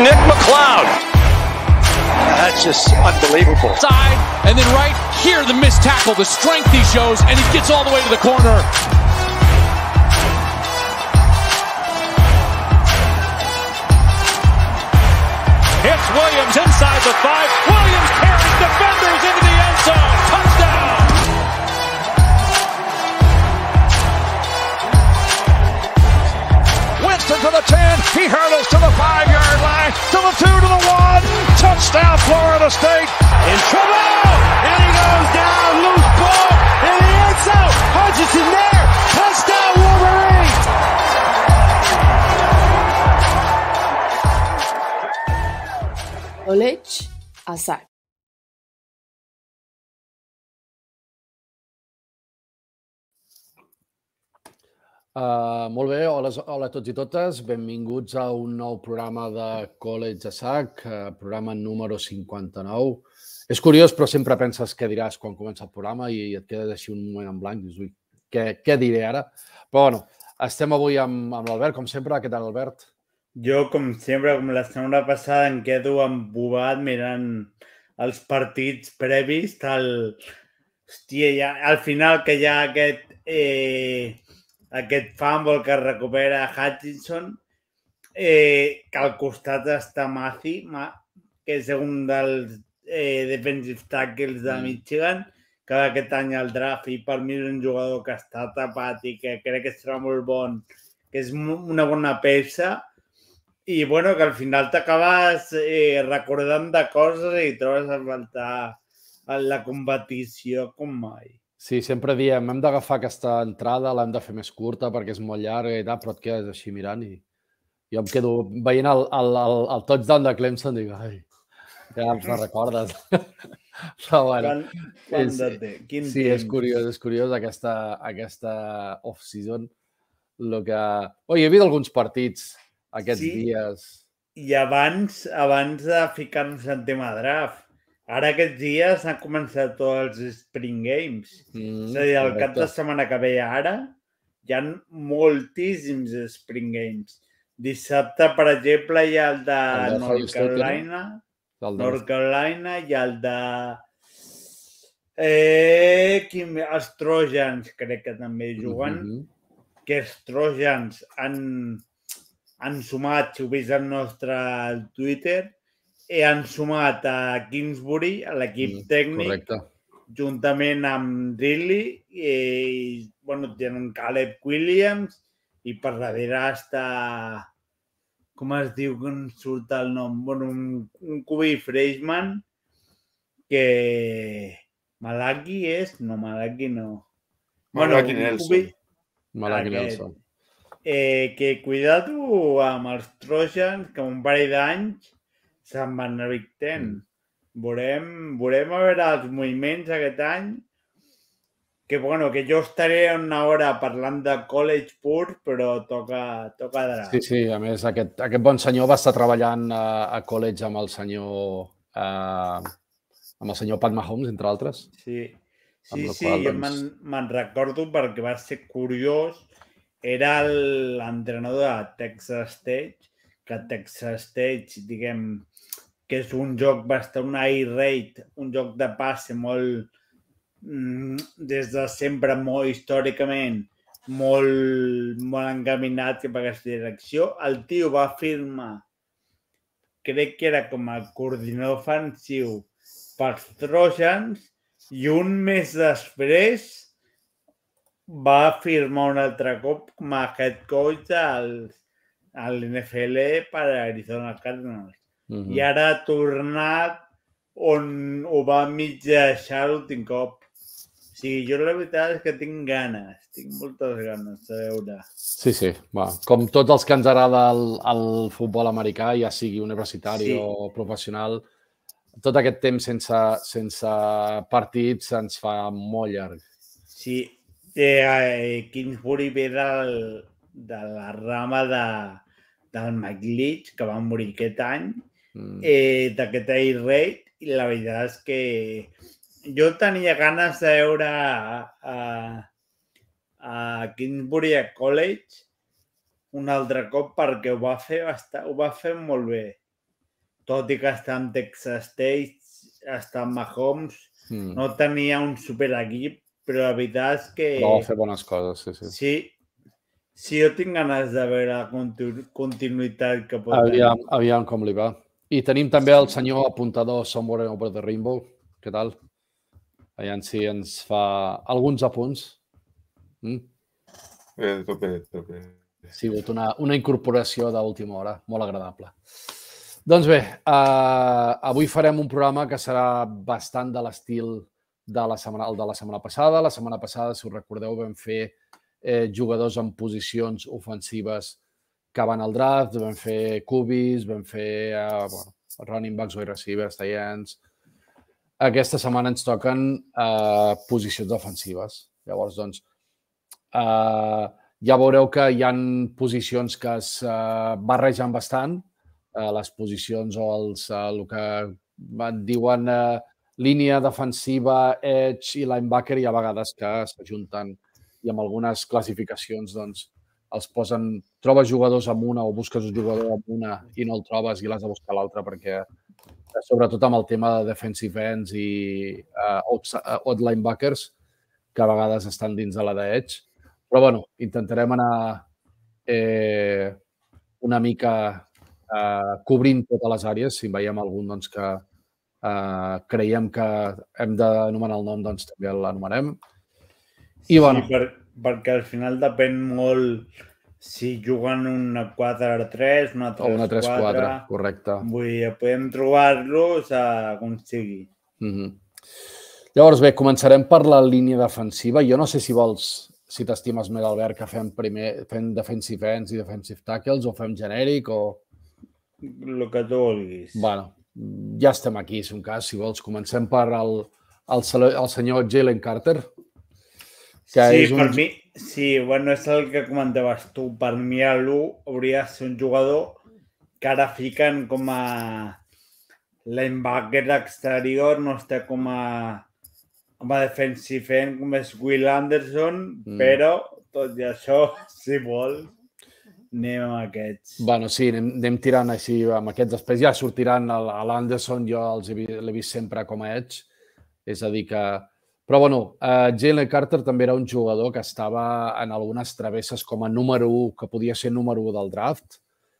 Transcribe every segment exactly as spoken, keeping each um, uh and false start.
Nick McLeod. That's just unbelievable. Side, and then right here, the missed tackle, the strength he shows, and he gets all the way to the corner. It's Williams inside the five. Williams carries defenders into the end zone. Touchdown! Winston to the ten. He hurdles to the five-yard line. To the two, to the one. Touchdown, Florida State. In trouble! And he goes down. Loose ball in the end zone. Hutchinson there. Touchdown, Wolverines! College a sac. Uh, molt bé, hola, hola a tots i totes. Benvinguts a un nou programa de College a sac, uh, programa número cinquanta-nou. És curiós, però sempre penses què diràs quan comença el programa i et quedes així un moment en blanc. Dius, ui, què, què diré ara? Però bueno, estem avui amb, amb l'Albert, com sempre. Què tal, Albert? Jo, com sempre, com la setmana passada, em quedo embobat mirant els partits previs. Tal... Hòstia, ja, al final que hi ha aquest... Eh... aquest fumble que recupera Hutchinson, eh, que al costat està Massey, que és un dels eh, defensive tackles de Michigan, que aquest any al draft, i per mi és un jugador que està tapat i que crec que serà molt bon, que és una bona peça, i bueno, que al final t'acabes eh, recordant de coses i trobes a faltar la competició com mai. Sí, sempre diem, hem d'agafar aquesta entrada, l'hem de fer més curta perquè és molt llarga i tal, però et quedes així mirant i jo em quedo veient el, el, el, el touchdown de Clemson i dic, ai, ja ens no recordes. Però bueno, Quan, quan és, de té? Quin sí, temps? és curiós, és curiós aquesta, aquesta off-season. Lo que... Oh, hi havia alguns partits aquests Sí, dies. I abans, abans de ficar-nos en tema draft, ara aquests dies han començat tots els Spring Games. Mm, és a dir, el cap de correcte. setmana que ve ara hi ha moltíssims Spring Games. Dissabte, per exemple, hi ha el de El de Ohio North State, no? Carolina, El de... North Carolina i el de... Eh, quin... Els Trojans, crec que també juguen, Mhm. que els Trojans han, han sumat, si ho vist al nostre Twitter, i han sumat a Kingsbury, a l'equip Mm, tècnic, correcte. juntament amb Ridley, i bueno, tenen Caleb Williams, i per darrere està, com es diu, que em surt el nom? Bueno, un, un Q B freshman que... Malaki és? No, Malaki no. Malaki un Nelson. Q B Malaki Aquest. Nelson. Eh, que cuidado amb els Trojans, que un parell d'anys se'n van a Big Ten. Mm. Veurem, veurem a veure els moviments aquest any, que bueno, que jo estaré una hora parlant de college pur, però toca, toca draft. Sí, sí, a més, aquest, aquest bon senyor va estar treballant a, a college amb el senyor eh, amb el senyor Pat Mahomes, entre altres. Sí, sí, Amb la sí, qual, jo doncs- me'n me'n recordo perquè va ser curiós. Era el- l'entrenador de Texas State, que Texas State, diguem, que és un joc bastant, un air raid, un joc de passe molt, mm, des de sempre, molt històricament, molt, molt encaminat cap a aquesta direcció. El tio va firmar, crec que era com a coordinador ofensiu pels Trojans, i un mes després va firmar un altre cop com a head coach al, a l'N F L per a Arizona Cardinals. Mhm. I ara ha tornat on ho va mig deixar l'últim cop. O sigui, jo la veritat és que tinc ganes, tinc moltes ganes de veure. Sí, sí. Va. Com tots els que ens agrada el, el futbol americà, ja sigui universitari Sí. o professional, tot aquest temps sense, sense partits ens fa molt llarg. Sí, eh, eh, Kingsbury ve del, de la rama de, del Mike Leach, que va morir aquest any, Mm. eh, d'aquest air raid, i la veritat és que jo tenia ganes de veure a, a, a Kingsbury a college un altre cop perquè ho va fer, bastant, ho va fer molt bé. tot i que està en Texas State, està en Mahomes, Mm. no tenia un superequip, però la veritat és que... Però va fer bones coses, sí, sí. Sí, sí, jo tinc ganes de veure la continu continuïtat que pot Aviam, tenir. aviam com li va. I tenim també el senyor apuntador Somewhere Over the Rainbow. Què tal? Aviam si ens fa alguns apunts. Mm? Eh, tot bé, tot bé. Ha sigut una, una incorporació d'última hora, molt agradable. Doncs bé, uh, avui farem un programa que serà bastant de l'estil de la setmana, el de la setmana passada. La setmana passada, si us recordeu, vam fer eh, jugadors en posicions ofensives que van al draft, vam fer cubis, vam fer uh, bueno, running backs, wide receivers, tight ends. Aquesta setmana ens toquen uh, posicions ofensives. Llavors, doncs, uh, ja veureu que hi ha posicions que es uh, barregen bastant, uh, les posicions o els, uh, el que van, diuen uh, línia defensiva, edge i linebacker, i a vegades que s'ajunten i amb algunes classificacions doncs, els posen, trobes jugadors amb una o busques un jugador amb una i no el trobes i l'has de buscar l'altre, perquè sobretot amb el tema de defensive ends i uh, odd linebackers, que a vegades estan dins de la d'edge. Però, bueno, intentarem anar eh, una mica eh, cobrint totes les àrees. Si veiem algun doncs, que eh, creiem que hem d'anomenar el nom, doncs també l'anomenem. I, sí, bueno, per, perquè al final depèn molt si juguen una quatre tres, una tres quatre. O una tres quatre, correcte. Vull dir, podem trobar-los a com sigui. Mm-hmm. Llavors, bé, començarem per la línia defensiva. Jo no sé si vols, si t'estimes més, Albert, que fem primer fem defensive ends i defensive tackles o fem genèric o... El que tu vulguis. Bueno, ja estem aquí, si un cas, si vols. Comencem per el, el, el senyor Jalen Carter. Que sí, és un... per mi, sí, bueno, és el que comentaves tu. Per mi, l'u hauria de ser un jugador que ara fiquen com a linebacker exterior, no està com a, com a defensive end, com és Will Anderson, mm. però tot i això, si vols, anem amb aquests. Bueno, sí, anem, anem tirant així amb aquests. Després ja sortiran a l'Anderson, jo l'he vist sempre com a edge, és a dir que... Però, bueno, uh, Jalen Carter també era un jugador que estava en algunes travesses com a número u, que podia ser número u del draft.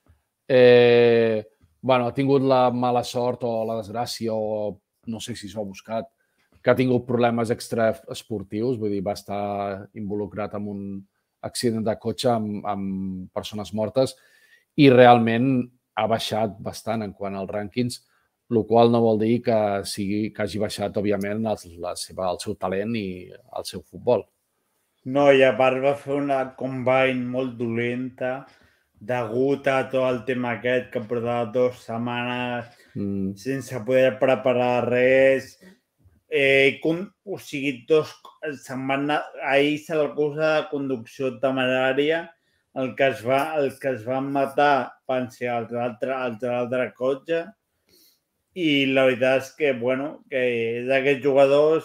Eh, bueno, ha tingut la mala sort o la desgràcia, o no sé si s'ho ha buscat, que ha tingut problemes extraesportius, vull dir, va estar involucrat en un accident de cotxe amb, amb persones mortes i realment ha baixat bastant en quant als rànquings, el qual no vol dir que, sigui, que hagi baixat, òbviament, el, la seva, el seu talent i el seu futbol. No, i a part va fer una combine molt dolenta, degut a tot el tema aquest que portava dues setmanes mm. sense poder preparar res. Eh, com, o sigui, dos, se'n van anar, ahir se l'acusa de conducció temerària, el que es va, el que es van matar van ser els d'altre cotxe. I la veritat és que, bueno, que és d'aquests jugadors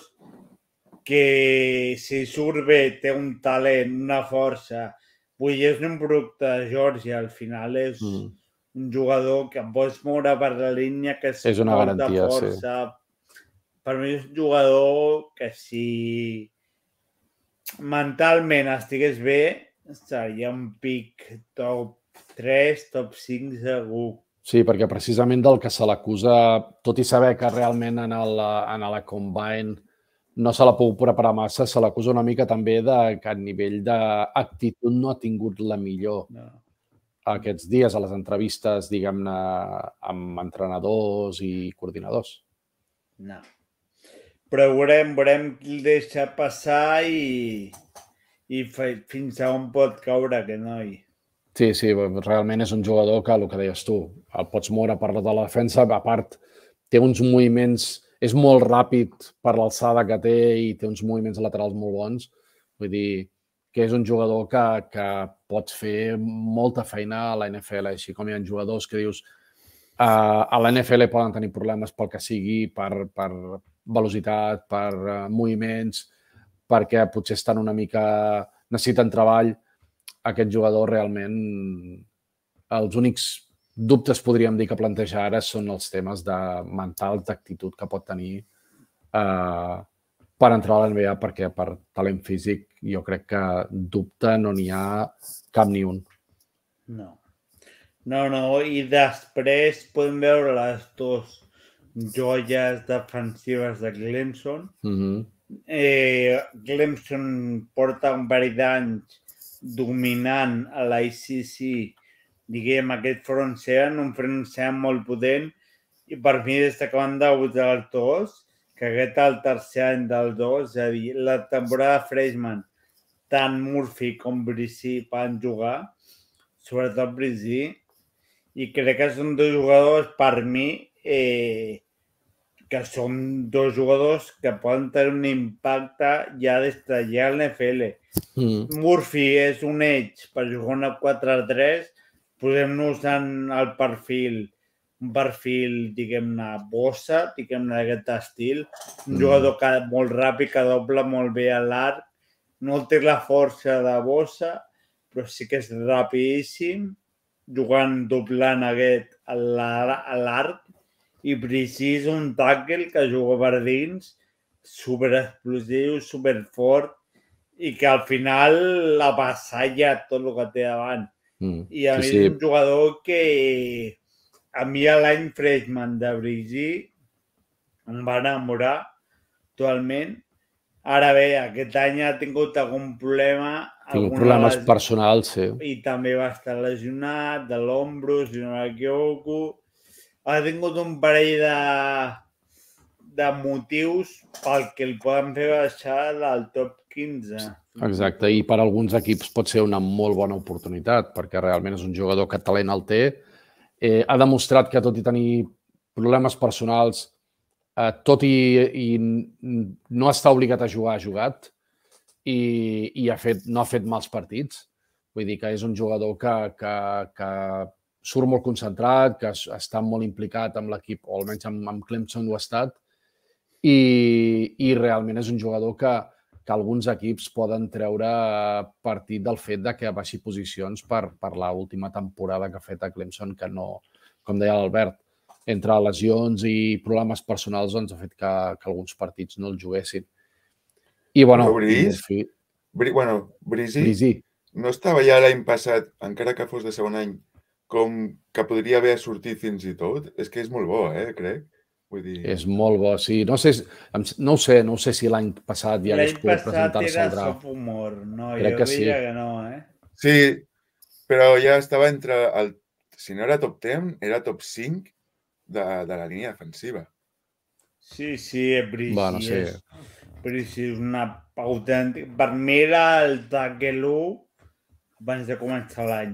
que si surt bé, té un talent, una força. Vull dir, és un producte de Georgia, al final és mm. un jugador que pots moure per la línia, que és, és una garantia, força. Sí. Per mi és un jugador que si mentalment estigués bé, seria un pic top tres, top cinc segur. Sí, perquè precisament del que se l'acusa, tot i saber que realment en la, en la Combine no se l'ha pogut preparar massa, se l'acusa una mica també de que a nivell d'actitud no ha tingut la millor no. aquests dies a les entrevistes, diguem-ne, amb entrenadors i coordinadors. No. Però veurem, veurem qui el deixa passar i, i fins a on pot caure aquest noi. Sí, sí, realment és un jugador que, el que deies tu, el pots moure per de la defensa, a part té uns moviments, és molt ràpid per l'alçada que té i té uns moviments laterals molt bons, vull dir que és un jugador que, que pot fer molta feina a la N F L, així com hi ha jugadors que dius uh, a la N F L poden tenir problemes pel que sigui, per, per velocitat, per uh, moviments, perquè potser estan una mica, necessiten treball. Aquest jugador realment, els únics dubtes podríem dir que planteja ara són els temes de mental, d'actitud que pot tenir eh, per entrar a la N B A, perquè per talent físic jo crec que dubte no n'hi ha cap ni un. No. No, no, i després podem veure les dues joies defensives de Clemson. Mm-hmm. eh, Clemson porta un parell d'anys dominant a l'A C C, diguem, aquest front seven, un front seven molt potent, i per mi des que van debutar els dos, que aquest el tercer any dels dos, és a dir, la temporada freshman, tant Murphy com Brizzy van jugar, sobretot Brizzy, i crec que són dos jugadors, per mi, eh, que són dos jugadors que poden tenir un impacte ja des de ja a l'N F L. Mm. Murphy és un edge per jugar una quatre tres, posem-nos en el perfil, un perfil, diguem-ne, bossa, diguem-ne, d'aquest estil, un mm. jugador que, molt ràpid, que dobla molt bé a l'arc, no té la força de bossa, però sí que és rapidíssim, jugant, doblant aquest a l'arc, i Brizzy és un tackle que juga per dins, superexplosiu, superfort, i que al final la passalla tot el que té davant. Mm, I a sí, mi és sí. un jugador que a mi l'any freshman de Brizzy em va enamorar totalment. Ara bé, aquest any ha tingut algun problema. Tinc problemes les... personals, sí. I també va estar lesionat de l'ombro, si no m'equivoco. Ha tingut un parell de, de motius pel que el poden fer baixar del top quinze. Exacte, i per alguns equips pot ser una molt bona oportunitat, perquè realment és un jugador que talent el té. Eh, ha demostrat que tot i tenir problemes personals, eh, tot i, i no està obligat a jugar, ha jugat i, i ha fet, no ha fet mals partits. Vull dir que és un jugador que, que, que surt molt concentrat, que està molt implicat amb l'equip, o almenys amb, amb Clemson ho ha estat, i, i realment és un jugador que, que alguns equips poden treure partit del fet de que baixi posicions per, per l'última temporada que ha fet a Clemson, que no, com deia l'Albert, entre lesions i problemes personals doncs, ha fet que, que alguns partits no el juguessin. I, bueno, Brizzy, bueno, Brizzy, Brizzy no estava ja l'any passat, encara que fos de segon any, com que podria haver sortit fins i tot? És que és molt bo, eh, crec. Vull dir... És molt bo, sí. No sé, no ho sé, no sé si l'any passat ja hagués pogut presentar-se al draft. L'any passat era sophomore, no? Crec jo que sí. diria que no, eh? Sí, però ja estava entre el... Si no era top deu, era top cinc de, de la línia defensiva. Sí, sí, Brizzy bueno, sí. és... Brizzy és una autèntica... Per mi era el tackle u abans de començar l'any.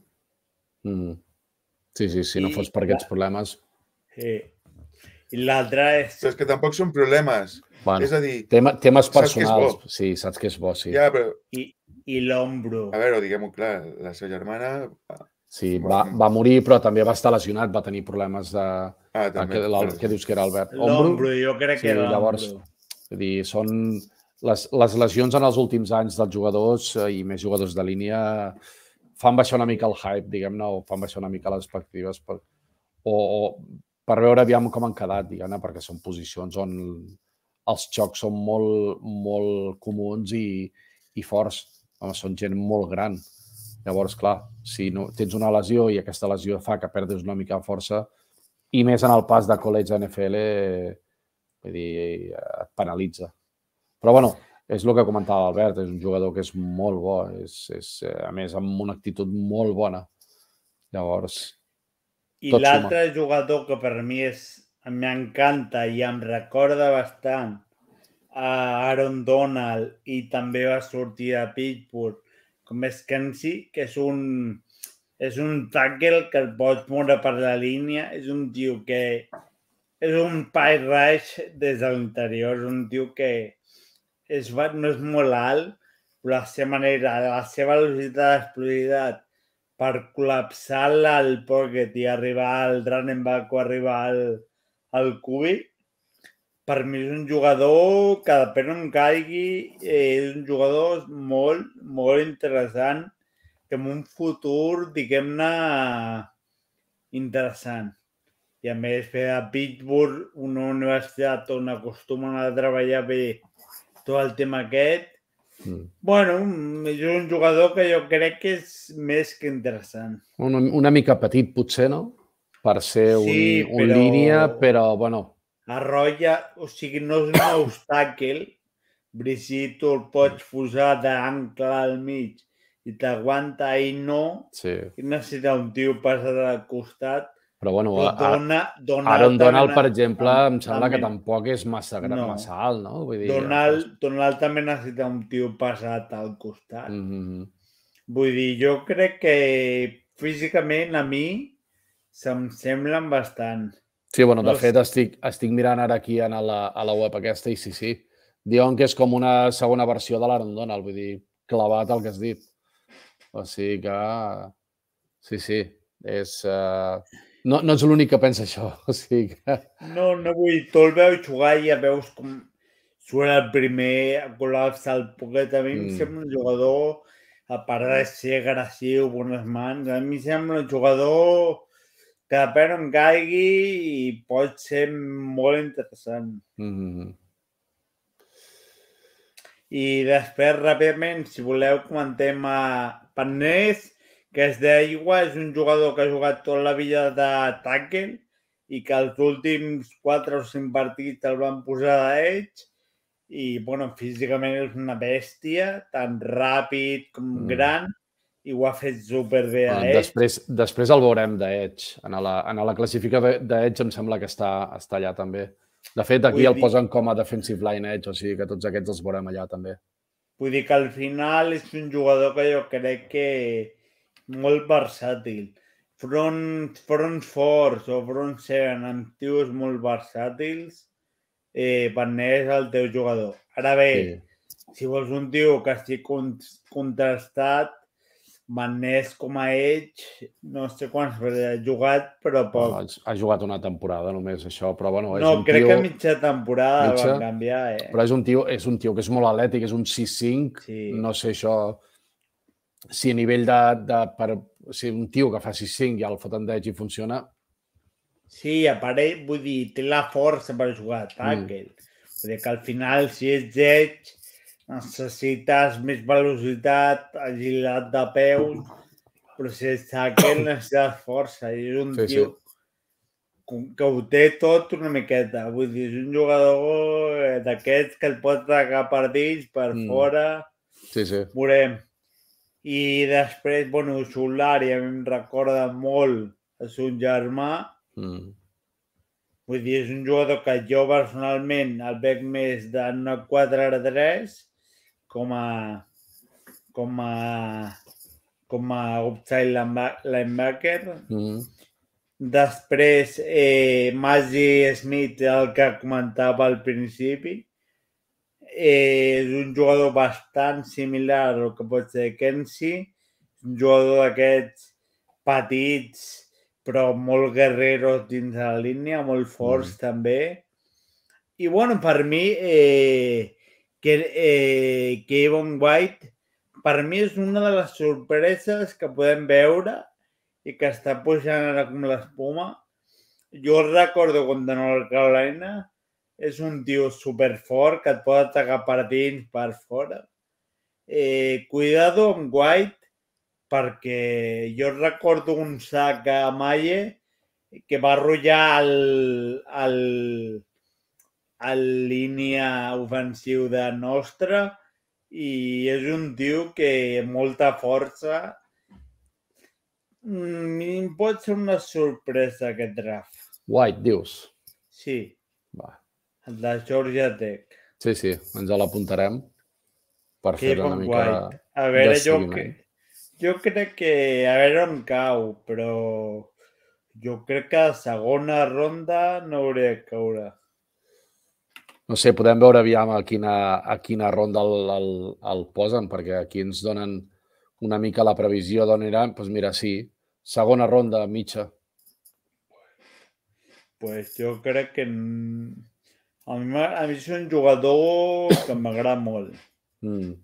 Mm. Sí, sí, si no I, fos per aquests problemes. Sí. I l'altre és... Però és que tampoc són problemes. Bueno, és a dir... Tema, temes personals. Saps sí, saps que és bo, sí. Ja, però... I, i l'ombro. A veure, diguem-ho clar, la seva germana... Sí, va, va morir, però també va estar lesionat, va tenir problemes de... Ah, també. El, què dius que era, Albert? L'ombro, jo crec que sí, era llavors, l'ombro. Dir, són les, les lesions en els últims anys dels jugadors i més jugadors de línia fan baixar una mica el hype, diguem-ne, o fan baixar una mica les expectatives per, o, o per veure aviam com han quedat, diguem-ne, perquè són posicions on els xocs són molt, molt comuns i, i forts. Home, són gent molt gran. Llavors, clar, si no, tens una lesió i aquesta lesió fa que perdis una mica de força, i més en el pas de college a N F L, vull dir, et penalitza. Però, bueno, és el que comentava l'Albert, és un jugador que és molt bo, és, és, a més, amb una actitud molt bona. Llavors, I l'altre jugador que per mi és, m'encanta i em recorda bastant a Aaron Donald i també va sortir a Pittsburgh, com és Kenzie, que és un, és un tackle que el pots moure per la línia, és un tio que és un pass rush des de l'interior, és un tio que és, no és molt alt, però la seva manera, la seva velocitat d'explosivitat per col·lapsar el pocket i arribar al running back o arribar al, al cubi, per mi és un jugador que depèn on caigui, és un jugador molt, molt interessant, que en un futur, diguem-ne, interessant. I a més, ve a Pittsburgh, una universitat on acostumen a treballar bé tot el tema aquest. Mm. Bueno, és un jugador que jo crec que és més que interessant. Una, una mica petit, potser, no? Per ser un, sí, un però... línia, però, bueno... Arrolla, o sigui, no és un obstacle. Brigitte, tu el pots posar d'ancle al mig i t'aguanta i no. Sí. I necessita un tio passat al costat. Però, bueno, però dona, dona Aaron Donald, per exemple, em sembla també, que tampoc és massa, no. massa alt, no? Vull dir, Donald, ja, Donald també necessita un tio passat al costat. Mm-hmm. Vull dir, jo crec que físicament a mi se'm semblen bastant. Sí, bueno, de no fet, estic, estic mirant ara aquí a la, a la web aquesta i sí, sí. Diuen que és com una segona versió de l'Aaron Donald, vull dir, clavat el que has dit. O sigui que... Sí, sí, és... Uh... No, no ets l'únic que pensa això, o sigui que... No, no vull... Tu el veus jugar i ja veus com surt el primer a col·lapsar el poquet. A mi mm. em sembla un jugador, a part de ser agressiu, bones mans, a mi em sembla un jugador que depèn on caigui i pot ser molt interessant. Mm-hmm. I després, ràpidament, si voleu, comentem a Panés, que és d'Aigua, és un jugador que ha jugat tota la vida de tackle i que els últims quatre o cinc partits el van posar d'edge i, bueno, físicament és una bèstia, tan ràpid com mm. gran, i ho ha fet superbé a edge. Després, després el veurem d'edge. En la, en la classificació d'edge em sembla que està, està allà també. De fet, aquí Vull el dir... posen com a defensive line edge, o sigui que tots aquests els veurem allà també. Vull dir que al final és un jugador que jo crec que molt versàtil. Front, fronts forts o front seven amb tios molt versàtils, eh, Panés és el teu jugador. Ara bé, sí. Si vols un tio que estigui contrastat, Panés com a edge, no sé quants ha jugat, però poc. No, ha jugat una temporada només, això, però bueno... És no, un crec tio... que mitja temporada mitja, van canviar, eh? Però és un tio, és un tio que és molt atlètic, és un sis cinc, sí. No sé això... Si a nivell de... de per, si un tio que fa sis cinc ja el foten d'edge i funciona... Sí, a part, vull dir, té la força per jugar a tackle. Mm. Vull dir que al final, si ets edge, necessites més velocitat, agilitat de peus, però si ets tackle necessites força. I és un sí, tio sí. que ho té tot una miqueta. Vull dir, és un jugador d'aquests que et pot atacar per dins, per mm. fora. Sí, sí. Veurem. I després, bueno, Solari a mi em recorda molt a son germà. Mm. Vull dir, és un jugador que jo personalment el veig més d'una quatre tres com a com a com a outside linebacker. Mm. Després, eh, Maggie Smith, el que comentava al principi. Eh, és un jugador bastant similar al que pot ser Kenzie, un jugador d'aquests petits però molt guerreros dins de la línia, molt forts mm. també. I bueno, per mi eh, que, eh, Kevin White per mi és una de les sorpreses que podem veure i que està pujant ara com l'espuma. Jo recordo quan de North Carolina és un tio superfort que et pot atacar per dins, per fora. Eh, cuidado amb White, perquè jo recordo un sac a Maye que va arrollar el, el, el línia ofensiu de nostra i és un tio que amb molta força mm, pot ser una sorpresa aquest draft. White, dius? Sí. Va. El de Georgia Tech. Sí, sí, ens l'apuntarem per fer-ho una mica White. A veure, jo, que, jo crec que a veure on cau, però jo crec que a segona ronda no hauria de caure. No sé, podem veure aviam a quina, a quina ronda el, el, el posen, perquè aquí ens donen una mica la previsió d'on aniran. Doncs mira, sí, segona ronda, mitja. Pues jo crec que... A mi, a mi és un jugador que m'agrada molt. Mm.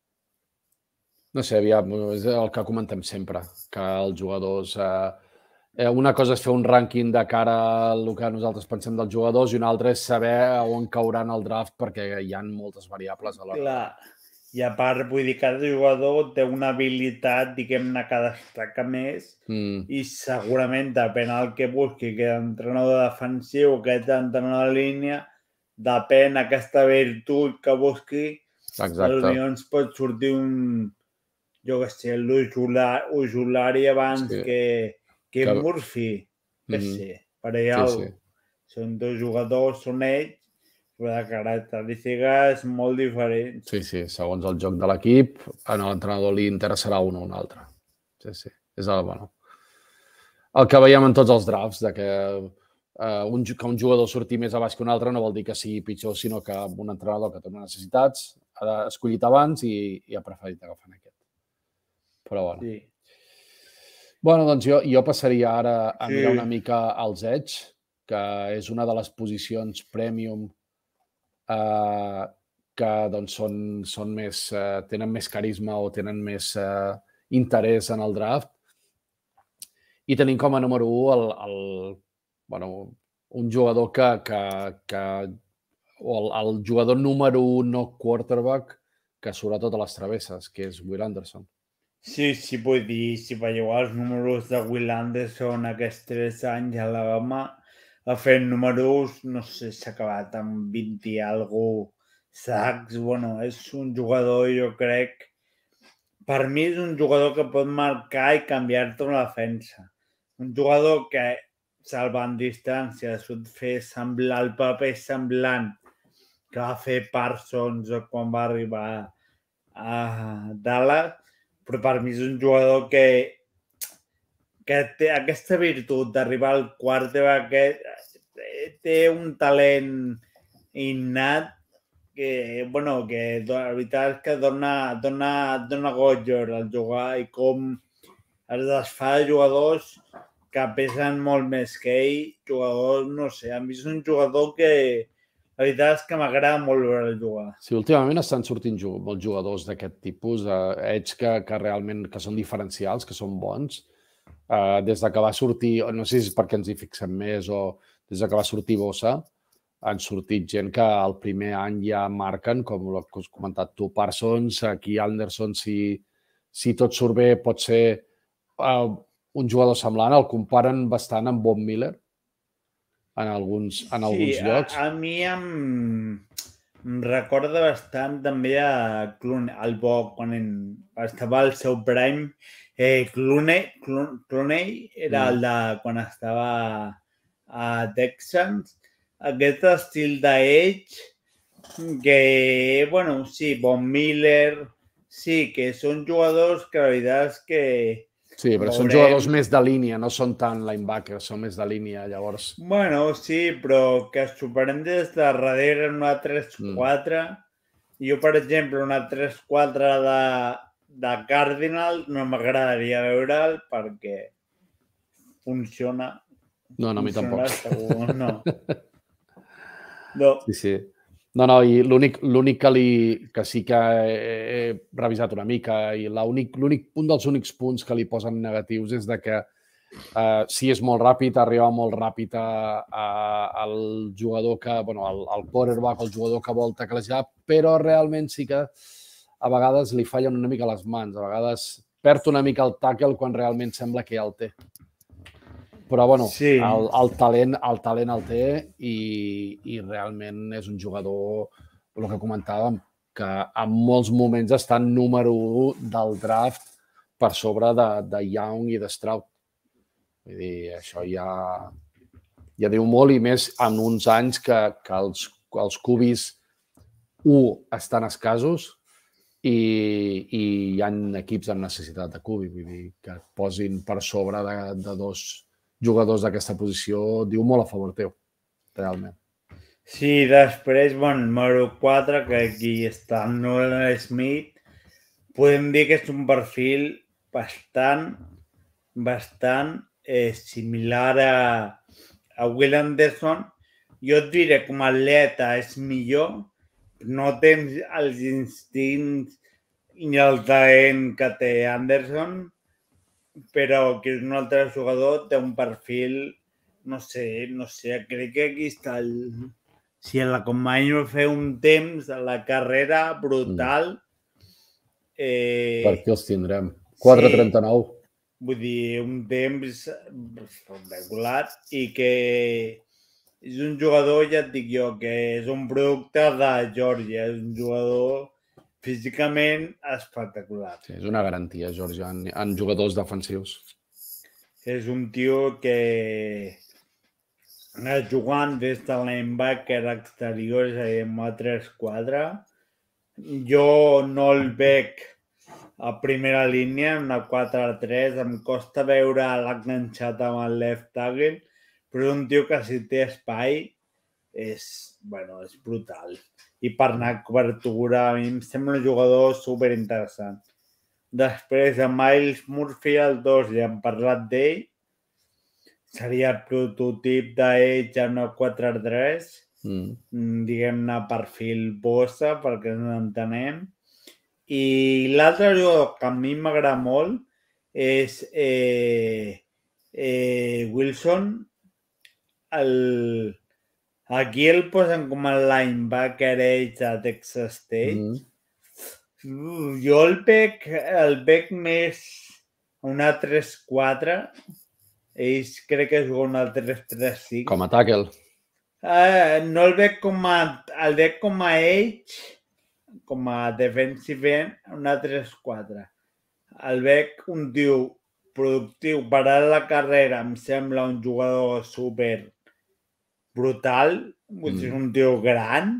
No sé, aviam, és el que comentem sempre, que els jugadors eh, una cosa és fer un rànquing de cara al que nosaltres pensem dels jugadors i una altra és saber on cauran el draft perquè hi ha moltes variables a l'hora. Clar, i a part, vull dir, cada jugador té una habilitat, diguem-ne, que destaca més Mm. i segurament depèn del que busqui, aquest entrenador defensiu, aquest entrenador de línia, depèn aquesta virtut que busqui, Exacte. potser ens pot sortir un, jo què sé, l'Ujulari abans Sí. que, que, Que- Murphy, que Mhm. sé, per allà. Sí, sí. Són dos jugadors, són ells, però de característiques molt diferents. Sí, sí, segons el joc de l'equip, a l'entrenador li interessarà un o un altre. Sí, sí, és el, bueno, el que veiem en tots els drafts, de que, uh, un, que un jugador surti més a baix que un altre no vol dir que sigui pitjor, sinó que un entrenador que té unes necessitats ha escollit abans i, i ha preferit agafar aquest. Però, bueno. Sí. Bueno, doncs jo, jo passaria ara a Sí. mirar una mica als edge, que és una de les posicions premium eh, que doncs, són, són més, eh, tenen més carisma o tenen més eh, interès en el draft. I tenim com a número u el, el, bueno, un jugador que, que, que o el, el jugador número u no quarterback que surt a totes les travesses, que és Will Anderson. Sí, sí, vull dir, si veieu els números de Will Anderson aquests tres anys a Alabama, ha fet números, no sé, s'ha acabat amb vint i algo sacs. Bueno, és un jugador, jo crec, per mi és un jugador que pot marcar i canviar-te una defensa. Un jugador que, salvant distància, surt fer semblar el paper semblant que va fer Parsons quan va arribar a Dallas, però per mi és un jugador que, que té aquesta virtut d'arribar al quarterback, que té un talent innat que, bueno, que la veritat és que dona, dona, dona goig al jugar i com es desfà de jugadors que pesen molt més que ell, jugadors, no sé, a mi és un jugador que la veritat és que m'agrada molt veure jugar. Sí, últimament estan sortint jug molts jugadors d'aquest tipus, eh, ells que, que realment que són diferencials, que són bons. Eh, des de que va sortir, no sé si és perquè ens hi fixem més o des de que va sortir Bosa, han sortit gent que el primer any ja marquen, com el que has comentat tu, Parsons, aquí Anderson, si, si tot surt bé, pot ser uh, un jugador semblant. El comparen bastant amb Von Miller en alguns, en alguns sí, llocs. A, a mi em, em recorda bastant també a Clooney, el bo, quan en, estava al seu prime. Eh, Clooney, Clooney era el de quan estava a Texans. Aquest estil d'Edge que, bueno, sí, Von Miller, sí, que són jugadors que la veritat és que Sí, però són veurem. jugadors més de línia, no són tant linebackers, són més de línia, llavors. Bueno, sí, però que es superem des de darrere en una tres quatre. Mm. Jo, per exemple, una tres quatre de, de Cardinal no m'agradaria veure'l perquè funciona. No, no, a mi tampoc. Segur, no. No. Sí, sí. No, no, i l'únic que, li, que sí que he, he revisat una mica i l'únic, un dels únics punts que li posen negatius és de que uh, sí és molt ràpid, arriba molt ràpid a, a, al jugador que, bueno, al, al quarterback, el jugador que vol taclejar, però realment sí que a vegades li fallen una mica les mans, a vegades perd una mica el tackle quan realment sembla que ja el té. Però, bueno, sí. el, el, talent, el talent el té i, i realment és un jugador, el que comentàvem, que en molts moments està en número u del draft per sobre de, de Young i de Stroud. Vull dir, això ja, ja diu molt i més en uns anys que, que els, els cubis u estan escassos i, i hi ha equips amb necessitat de cubi. Vull dir, que et posin per sobre de, de dos jugadors d'aquesta posició, diu molt a favor teu, realment. Sí, després, bueno, número quatre, que aquí està Nolan Smith, podem dir que és un perfil bastant, bastant eh, similar a, a Will Anderson. Jo et diré, com a atleta és millor, no tens els instints ni el talent que té Anderson, però que és un altre jugador, té un perfil, no sé, no sé, crec que aquí està el... Si en la Combine va fer un temps a la carrera brutal... Eh... Per aquí els tindrem. quatre trenta-nou. Sí. Vull dir, un temps regular i que és un jugador, ja et dic jo, que és un producte de Georgia, és un jugador físicament espectacular. Sí, és una garantia, Georgia, en, en jugadors defensius. És un tio que jugant des de linebacker exterior, és a dir, amb a tres quatre. Jo no el veig a primera línia, en una quatre a tres, em costa veure l'enganxat amb el left tackle, però és un tio que si té espai és, bueno, és brutal. I per anar a cobertura, a mi em sembla un jugador superinteressant. Després, a Miles Murphy, el dos, ja hem parlat d'ell. Seria el prototip d'Edge a una quatre a tres, mm. diguem-ne perfil bossa, perquè ens entenem. I l'altre jugador que a mi m'agrada molt és eh, eh, Wilson. El... Aquí el posen com a linebacker edge a Texas State. Mm. Jo el veig, el veig més una tres quatre. Ells crec que juga una tres tres cinc. Com a tackle. Uh, no el veig com a... El veig com a edge, com a defensive end, una tres quatre. El veig un tio productiu per a la carrera, em sembla un jugador super brutal, mm. és un tio gran,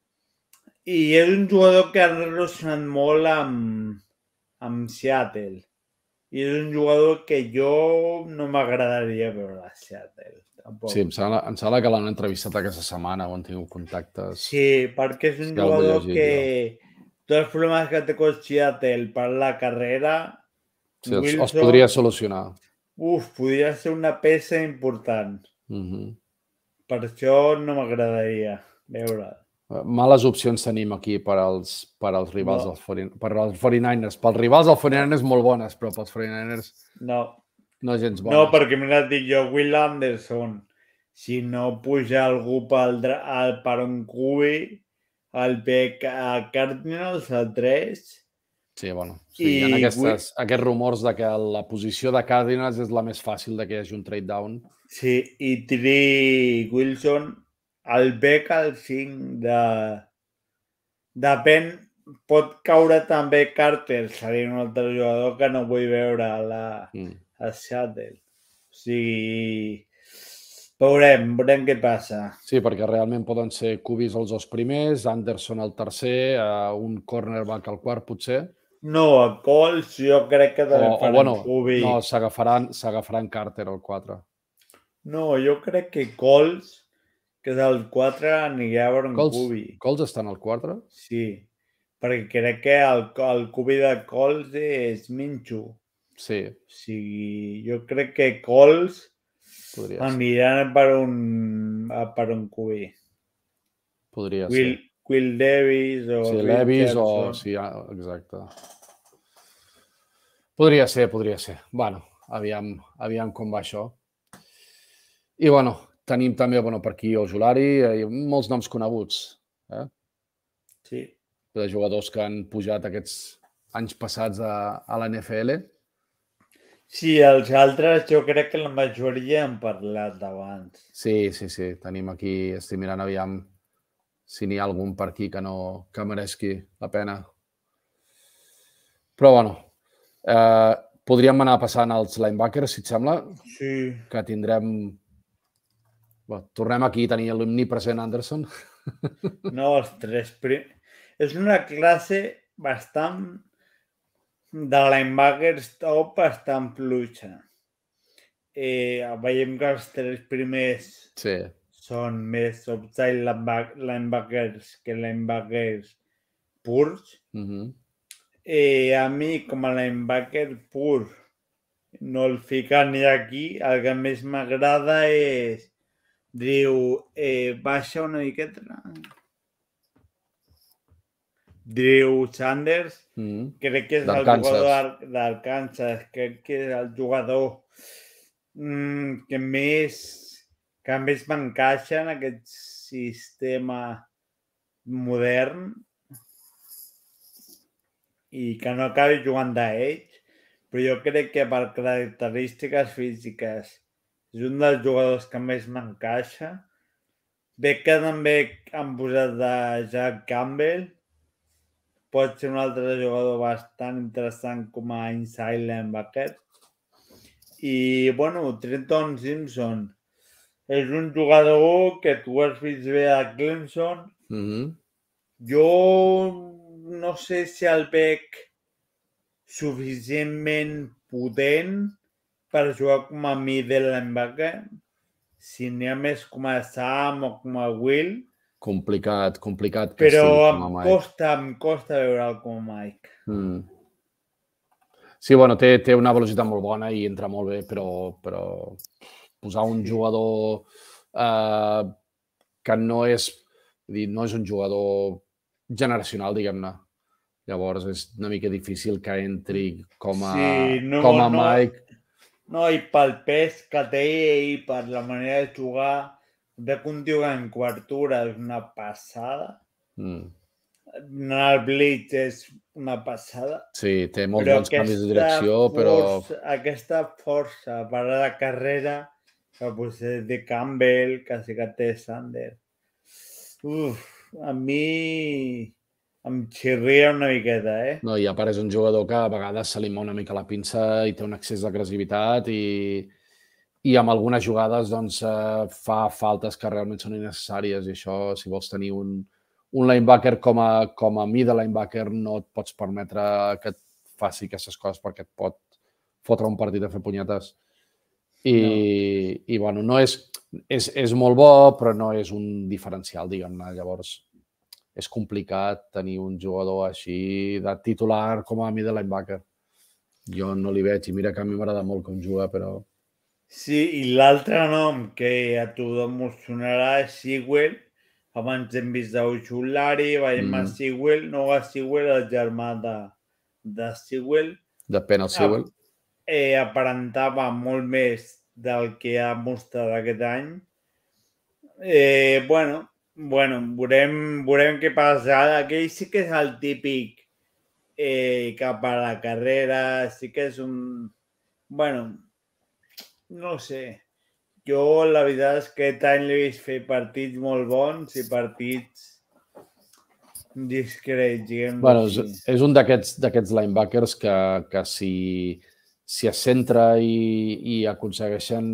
i és un jugador que ha relacionat molt amb, amb Seattle. I és un jugador que jo no m'agradaria veure a Seattle. Tampoc. Sí, em sembla, em sembla que l'han entrevistat aquesta setmana o han tingut contactes. Sí, perquè és un sí, jugador llegir, que jo. Tots els problemes que té con Seattle per la carrera... Sí, els, Wilson, els podria solucionar. Uf, podria ser una peça important. Uh-huh. Per això no m'agradaria veure. Males opcions tenim aquí per als, per als rivals no. dels per als quaranta-niners. Pels rivals dels quaranta-niners molt bones, però pels quaranta-niners no. no gens bones. No, perquè m'he dit jo, Will Anderson, si no puja algú pel, al, per un cubi, el veig a Cardinals a tres. Sí, bueno, sí, hi ha aquestes, Will... aquests rumors de que la posició de Cardinals és la més fàcil de que hi hagi un trade down. Sí, i Trey Wilson... El bec al cinc de... Depèn, pot caure també Carter, seria un altre jugador que no vull veure a, la, mm. a Seattle. O sigui, veurem, veurem què passa. Sí, perquè realment poden ser cubis els dos primers, Anderson el tercer, un cornerback al quart potser. No, a Colts jo crec que també o, faran o, bueno, cubi. No, s'agafaran s'agafaran Carter al quatre. No, jo crec que Colts... que del quatre anirà a veure un Colts, cubi. Colts estan al quatre? Sí, perquè crec que el, el cubi de Colts és Minshew. Sí. O sigui, jo crec que Colts podria aniran per un, per un cubi. Podria Will, ser. Will Davis o... Sí, Levis o... Sí, exacte. Podria ser, podria ser. Bueno, aviam, aviam com va això. I, bueno, tenim també, bueno, per aquí Ojulari, eh, molts noms coneguts. Eh? Sí. De jugadors que han pujat aquests anys passats a, a la N F L. Sí, els altres jo crec que la majoria han parlat abans. Sí, sí, sí. Tenim aquí, estic mirant aviam si n'hi ha algun per aquí que no que mereixi la pena. Però, bueno, eh, podríem anar passant als linebackers, si et sembla. Sí. Que tindrem... Bé, tornem aquí a tenir l'omnipresent Anderson. No, els tres primers... És una classe bastant de linebackers top bastant fluixa. Eh, veiem que els tres primers sí. són més outside linebackers que linebackers purs. Uh-huh. eh, a mi, com a linebacker pur, no el fica ni aquí. El que més m'agrada és... Diu, eh, baixa una miqueta... Drew Sanders, Mm. crec que és el jugador d'Arkansas, crec que és el jugador mm, que més que més m'encaixa en aquest sistema modern i que no acabi jugant d'ell, però jo crec que per característiques físiques és un dels jugadors que més m'encaixa. Veig que també han posat de Jack Campbell, pot ser un altre jugador bastant interessant com a inside linebacker. I, bueno, Trenton Simpson és un jugador que tu has vist bé a Clemson. Mm-hmm. Jo no sé si el veig suficientment potent per jugar com a middle linebacker. Si n'hi ha més com a Sam o com a Will. Complicat, complicat. Que Però estigui em com a Mike. costa, em costa veure'l com a Mike. Mm. Sí, bueno, té, té una velocitat molt bona i entra molt bé, però, però posar un sí. jugador eh, que no és, dir, no és un jugador generacional, diguem-ne. Llavors és una mica difícil que entri com a, sí, no, com a no, Mike. No, i pel pes que té i per la manera de jugar, de que un tio en cobertura és una passada. Mm. El blitz és una passada. Sí, té molts bons canvis de direcció, força, però... Aquesta força per a la carrera que potser té Campbell, que sí que té Sanders. Uf, a mi em xirria una miqueta, eh? No, i a part és un jugador que a vegades se li mou una mica la pinça i té un excés d'agressivitat i, i amb algunes jugades doncs, eh, fa faltes que realment són innecessàries i això, si vols tenir un, un linebacker com a, com a middle linebacker, no et pots permetre que et faci aquestes coses perquè et pot fotre un partit a fer punyetes. I, no. i bueno, no és, és, és molt bo, però no és un diferencial, diguem-ne. Llavors, és complicat tenir un jugador així de titular com a middle linebacker. Jo no li veig i mira que a mi m'agrada molt com juga, però... Sí, i l'altre nom que a tothom emocionarà és Sewell. Abans hem vist d'Ochulari, veiem mm. a Sewell, no a Sewell, el germà de, de Sewell. De Penal Sewell. Eh, aparentava molt més del que ha mostrat aquest any. Eh, bueno, bueno, veurem, veurem què passa. Aquell sí que és el típic eh, cap a la carrera, sí que és un... Bueno, no sé. Jo la veritat és que aquest any l'he vist fer partits molt bons i partits discrets, diguem-ne bueno, així. És, és un d'aquests linebackers que, que si, si es centra i, i aconsegueixen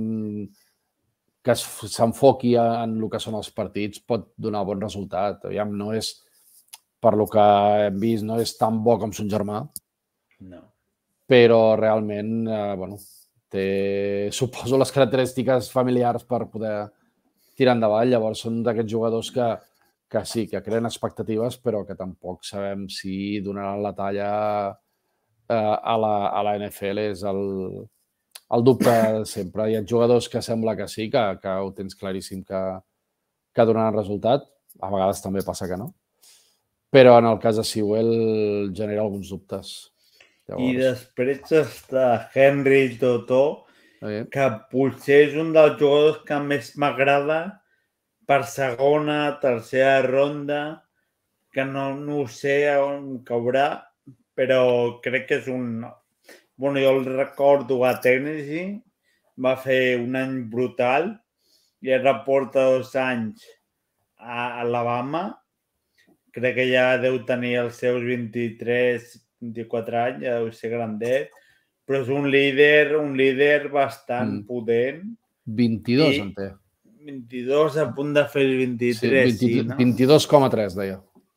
que s'enfoqui en el que són els partits, pot donar bon resultat. Aviam, no és, per lo que hem vist, no és tan bo com son germà, no. Però realment, eh, bueno, té, suposo, les característiques familiars per poder tirar endavant. Llavors, són d'aquests jugadors que, que sí, que creen expectatives, però que tampoc sabem si donaran la talla eh, a, la, a la N F L. És el, el dubte sempre. Hi ha jugadors que sembla que sí, que, que ho tens claríssim que, que donaran resultat. A vegades també passa que no. Però en el cas de Sewell genera alguns dubtes. Llavors... I després està Henry Totó, eh. que potser és un dels jugadors que més m'agrada per segona, tercera ronda, que no, no sé on caurà, però crec que és un... Bueno, jo el recordo a Tennessee, va fer un any brutal i ara porta dos anys a Alabama. Crec que ja deu tenir els seus vint-i-tres vint-i-quatre anys, ja deu ser grandet, però és un líder, un líder bastant mm. potent. vint-i-dos en té. vint-i-dos a punt de fer el vint-i-tres, sí, sí, no? vint-i-dos coma tres, deia.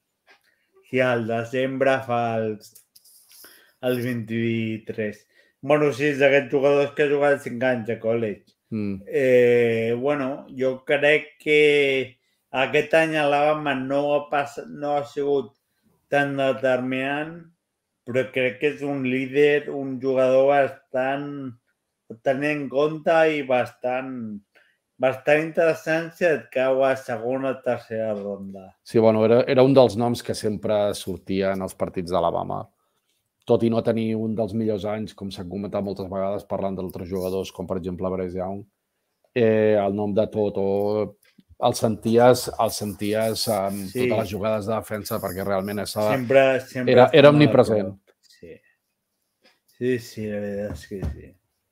I al desembre fa els, els vint-i-tres. Bueno, sí, és d'aquests jugadors que ha jugat cinc anys a college. Mm. Eh, bueno, jo crec que aquest any a l'Alabama no, no ha sigut tan determinant, però crec que és un líder, un jugador bastant tenint en compte i bastant bastant interessant si et cau a segona o tercera ronda. Sí, bueno, era, era un dels noms que sempre sortia en els partits d'Alabama. Tot i no tenir un dels millors anys, com s'ha comentat moltes vegades parlant d'altres jugadors, com per exemple Bryce Young, eh, el nom de Toto el senties, el senties en Sí. totes les jugades de defensa perquè realment estava, Sempre, sempre era, era estava omnipresent. a prop. Sí. sí, sí, la veritat és que sí.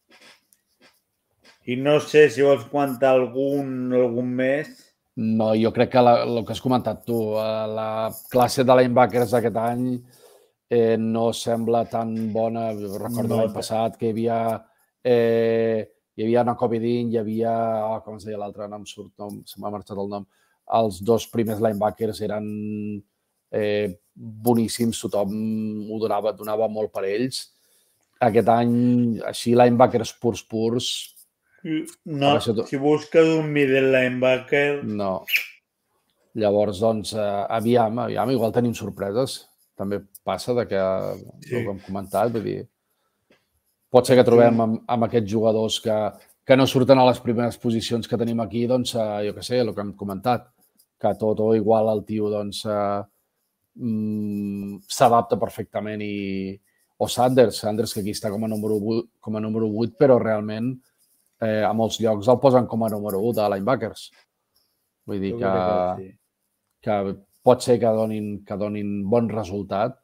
I no sé si vols comentar algun, algun més. No, jo crec que la, el que has comentat tu, eh, la classe de linebackers d'aquest any eh, no sembla tan bona. Recordo No, l'any passat que hi havia eh, hi havia Nakobe Dean, hi havia, oh, com es deia l'altre, no em surt, no, se m'ha marxat el nom. Els dos primers linebackers eren eh, boníssims, tothom ho donava, donava molt per ells. Aquest any, així, linebackers purs, purs, No, Ha baixat- si busques un middle linebacker, no. Llavors, doncs, eh, aviam, aviam, igual tenim sorpreses. També passa de que, Sí. el que hem comentat, vull dir, pot ser que trobem amb, amb aquests jugadors que, que no surten a les primeres posicions que tenim aquí, doncs, eh, jo què sé, el que hem comentat, que tot o igual el tio, doncs, eh, mm, s'adapta perfectament i... O Sanders, Sanders que aquí està com a número vuit, com a número vuit, però realment eh, a molts llocs el posen com a número u de linebackers. Vull dir jo que, crec que sí. que pot ser que donin, que donin bon resultat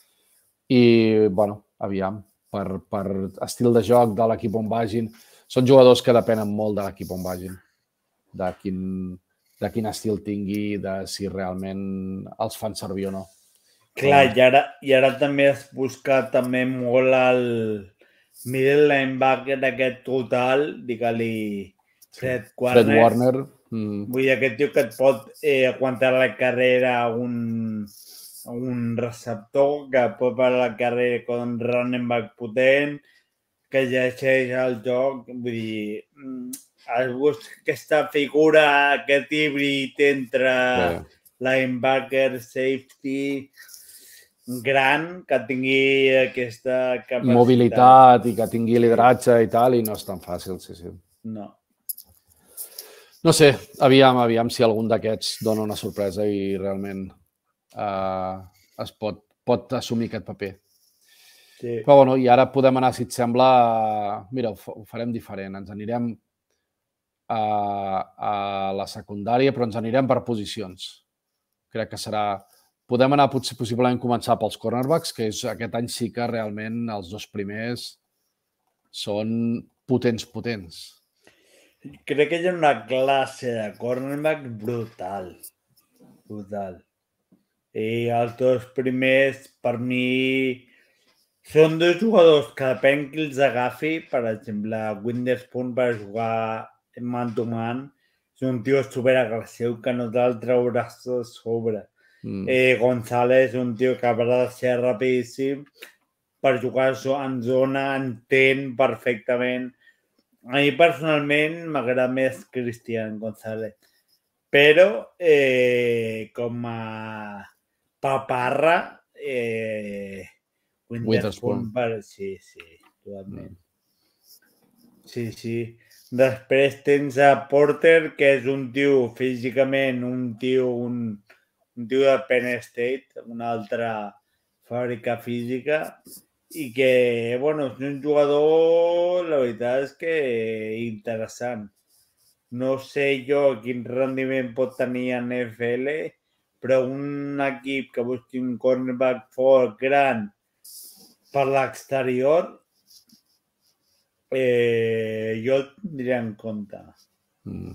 i, bueno, aviam, per, per estil de joc de l'equip on vagin, són jugadors que depenen molt de l'equip on vagin, de quin, de quin estil tingui, de si realment els fan servir o no. Clar, i ara, i ara també has buscat també molt el middle linebacker aquest total, digue-li Fred Warner. Fred Warner, mm, Vull dir, aquest tio que et pot eh, aguantar la carrera a un, a un receptor, que pot parar la carrera com un running back potent, que llegeix el joc. Vull dir, mm, has buscat aquesta figura, aquest híbrid entre bé. linebacker, safety, gran, que tingui aquesta capacitat. mobilitat i que tingui lideratge i tal, i no és tan fàcil, sí, sí. No. No sé, aviam, aviam si algun d'aquests dona una sorpresa i realment eh, es pot, pot assumir aquest paper. Sí. Però bueno, i ara podem anar, si et sembla... Mira, ho, ho farem diferent. Ens anirem a, a la secundària, però ens anirem per posicions. Crec que serà... Podem anar potser, possiblement començar pels cornerbacks, que és, aquest any sí que realment els dos primers són potents, potents. Crec que hi ha una classe de cornerback brutal. Brutal. I els dos primers, per mi, són dos jugadors que depèn qui els agafi. Per exemple, Witherspoon per jugar man-to-man és un tio superagressiu que no te'l trauràs de sobre. Mm. Eh, González és un tio que haurà de ser rapidíssim per jugar en zona, entén perfectament. A mi personalment m'agrada més Christian González, però eh, com a paparra eh, Witherspoon. Per... Sí, sí, totalment. Sí, sí. Després tens a Porter, que és un tio físicament, un tio, un, un tio de Penn State, una altra fàbrica física, i que, bueno, és un jugador, la veritat és que interessant. No sé jo quin rendiment pot tenir a N F L, però un equip que busqui un cornerback fort, gran, per l'exterior, eh, jo el tindria en compte. Mm.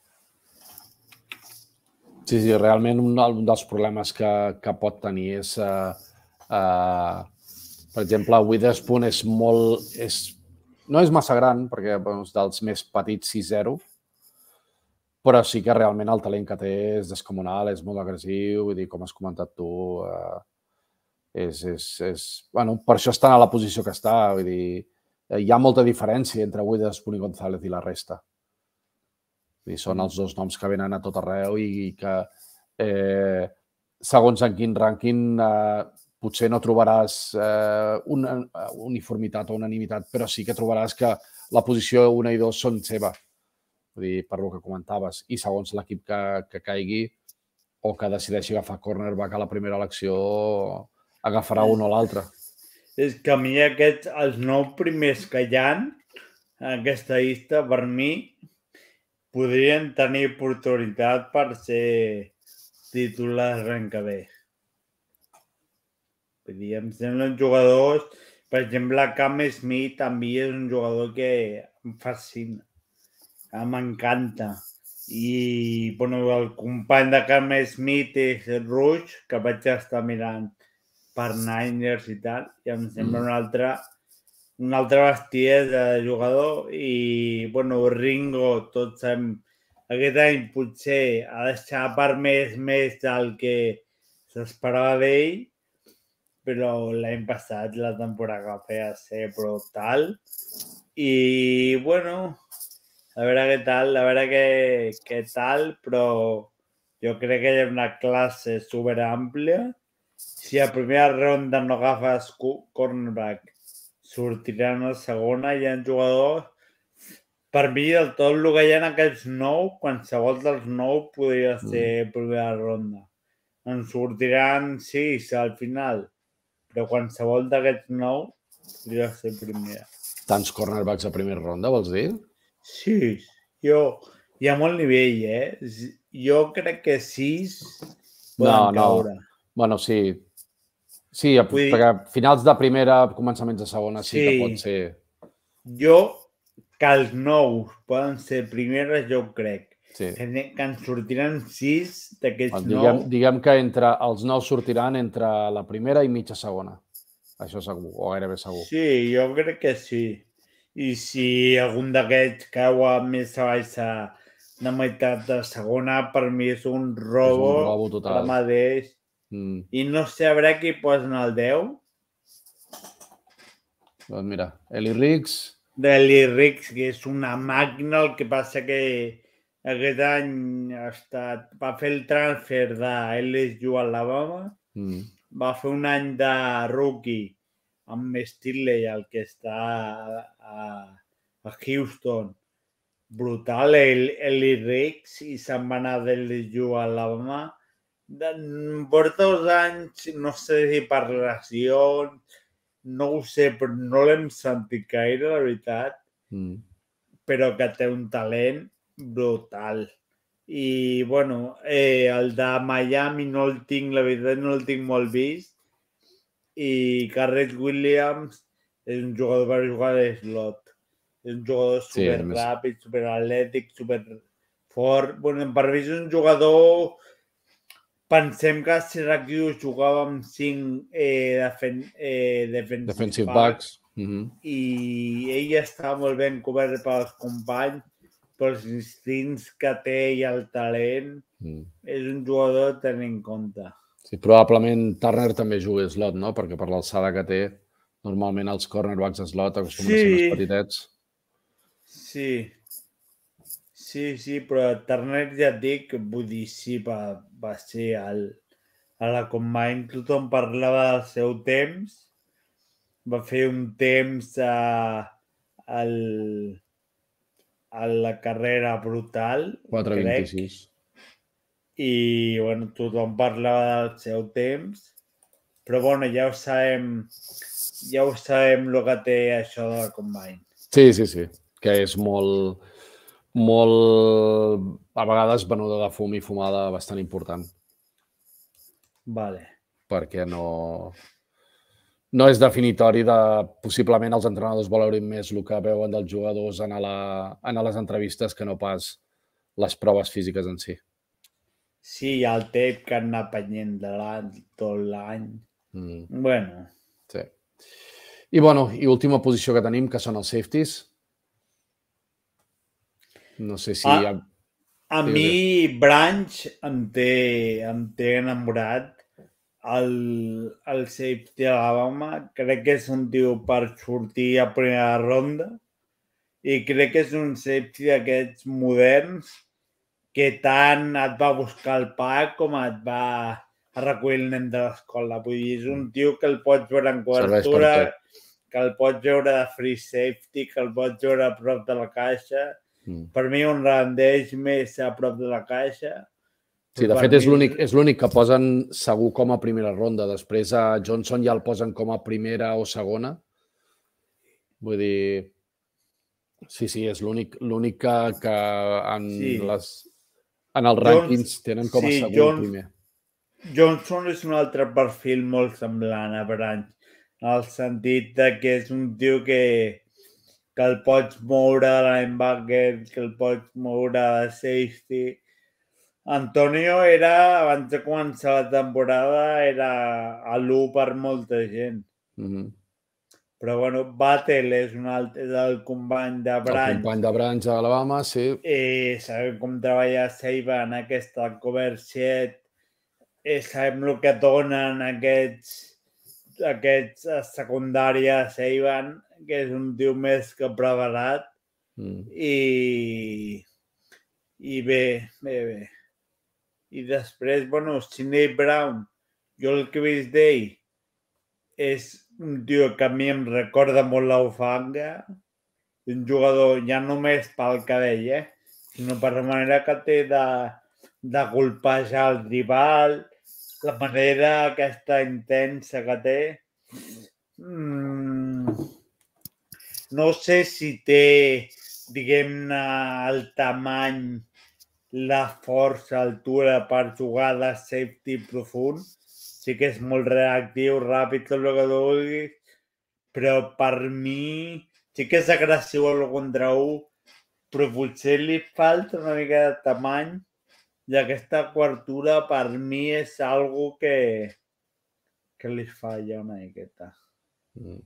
Sí, sí, realment un, un dels problemes que, que pot tenir és, uh, uh, per exemple, Witherspoon és molt... És, no és massa gran, perquè bueno, és dels més petits sis zero, però sí que realment el talent que té és descomunal, és molt agressiu, vull dir, com has comentat tu, uh, és, és, és... Bueno, per això està a la posició que està, vull dir, hi ha molta diferència entre Witherspoon i González i la resta. Vull dir, són els dos noms que venen a tot arreu i que, eh, segons en quin rànquing, eh, potser no trobaràs eh, una uniformitat o unanimitat, però sí que trobaràs que la posició una i dos són seva. Vull dir, per lo que comentaves. I segons l'equip que, que caigui o que decideixi agafar cornerback a la primera elecció, agafarà un o l'altre. És que a mi aquests, els nou primers que hi ha en aquesta llista, per mi, podrien tenir oportunitat per ser titulars l'any que ve. Vull dir, em semblen jugadors... Per exemple, Cam Smith també és un jugador que em fascina, que m'encanta. I bueno, el company de Cam Smith és Rush, que vaig estar mirant per Niners i tal, i em sembla mm. un altre un altre bestier de jugador. I bueno, Ringo, tots sabem, aquest any potser ha deixat per més més del que s'esperava d'ell, però l'any passat la temporada que feia ser brutal. I, bueno, a veure què tal, a veure què, què tal, però jo crec que hi ha una classe superàmplia. Si a primera ronda no agafes cornerback, sortiran a la segona. Hi ha jugadors... Per mi, del tot el que hi ha en aquells nou, qualsevol dels nou podria ser mm. primera ronda. En sortiran sis al final, però qualsevol d'aquests nou podria ser primera. Tants cornerbacks a primera ronda, vols dir? Sí, jo... Hi ha molt nivell, eh? Jo crec que sis poden no, caure. No. Bueno, sí. Sí, dir... perquè a finals de primera, començaments de segona, sí, sí que pot ser... Jo, que els nous poden ser primeres, jo crec. Sí. Que, que en sortiran sis d'aquests diguem, nou. Diguem que entre els nous sortiran entre la primera i mitja segona. Això segur, o gairebé segur. Sí, jo crec que sí. I si algun d'aquests cau a més a baixa de meitat de segona, per mi és un robo, és un robo total. Per mateix. Mm. I no sé a veure qui posen el deu. Doncs mira, Eli Riggs. Eli Riggs, que és una màquina, el que passa que aquest any ha estat, va fer el transfer de L S U a Alabama, mm. va fer un any de rookie amb Stiley, el que està a, a Houston. Brutal, el, Eli Riggs, i se'n va anar de L S U a Alabama. Porta dos anys, no sé si per lesions, no ho sé, però no l'hem sentit gaire, la veritat, mm. però que té un talent brutal. I, bueno, eh, el de Miami no el tinc, la veritat no el tinc molt vist. I Garrett Williams és un jugador per jugar de slot. És un jugador super sí, ràpid, super atlètic, super fort. Bueno, per mi és un jugador... Pensem que a Syracuse jugava amb cinc eh, defen eh, defensive, defensive backs, backs. Mm -hmm. i ell estava molt ben cobert pels companys, pels instints que té i el talent. Mm. És un jugador a tenir en compte. Sí, probablement Turner també juga slot, no? Perquè per l'alçada que té, normalment els cornerbacks slot acostumen sí. a ser més petitets. Sí. Sí, sí, però Turner ja et dic, vull dir, sí, va, va ser el, a la Combine, tothom parlava del seu temps, va fer un temps a, a, a la carrera brutal, quatre vint-i-sis. I, bueno, tothom parlava del seu temps, però, bueno, ja ho sabem, ja ho sabem el que té això de la Combine. Sí, sí, sí, que és molt... molt, a vegades, venuda de fum i fumada bastant important. Vale. Perquè no... No és definitori de... Possiblement els entrenadors valorin més el que veuen dels jugadors en, la, en les entrevistes que no pas les proves físiques en si. Sí, hi ha el tape que han anat penyent de l'any, tot l'any. Mm. Bueno. Sí. I, bueno, i última posició que tenim, que són els safeties. No sé si... A, a mi, Branch em té, em té enamorat. El, el safety de l'Alabama crec que és un tio per sortir a primera ronda i crec que és un safety d'aquests moderns que tant et va buscar el pack com et va a recollir el nen de l'escola. Vull dir, és un tio que el pots veure en cobertura, que el pots veure de free safety, que el pots veure a prop de la caixa. Mm. Per mi un rendeix més a prop de la caixa. Sí, de fet, és l'únic és l'únic que posen segur com a primera ronda. Després a Johnson ja el posen com a primera o segona. Vull dir... Sí, sí, és l'únic l'únic que, que en, Sí. les, en els rànquings tenen com a sí, segur Jones- primer. Johnson és un altre perfil molt semblant a Branch, en el sentit de que és un tio que, que el pots moure de linebacker, que el pots moure de safety. Antonio era, abans de començar la temporada, era a l'u per molta gent. Mm-hmm. Però, bueno, Battle és, un altre, és el company de El Branch. company de Branch a Alabama, sí. Eh, sabem com treballa Saban, aquesta cover sheet, eh, sabem el que donen aquests, aquests a secundària Saban, que és un tio més que preparat. Mm. I, i bé, bé, bé. I després, bueno, Sidney Brown, jo el que he vist d'ell és un tio que a mi em recorda molt l'Ofanga, un jugador ja només pel cabell, eh? sinó per la manera que té de, de golpejar el rival, la manera aquesta intensa que té. Mm, no sé si té, diguem-ne, el tamany, la força, altura per jugar de safety profund. Sí que és molt reactiu, ràpid, tot el que tu vulguis, però per mi sí que és agressiu a l'u contra u, però potser li falta una mica de tamany i aquesta cobertura per mi és algo que, que li falla una miqueta. Mm.